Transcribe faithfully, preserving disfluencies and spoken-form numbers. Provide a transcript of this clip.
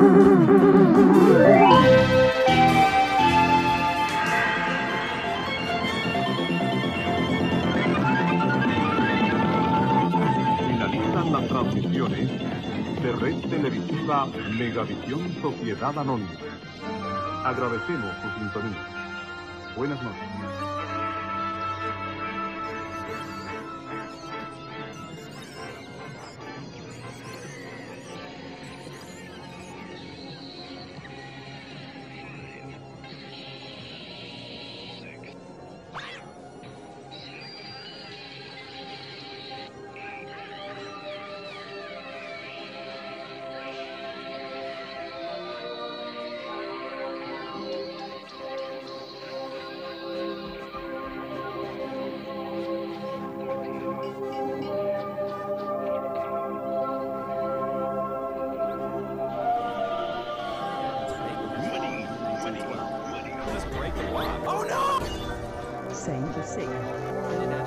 Finalizan las transmisiones de Red Televisiva Megavisión Sociedad Anónima. Agradecemos su sintonía. Buenas noches. Oh no! Same to see.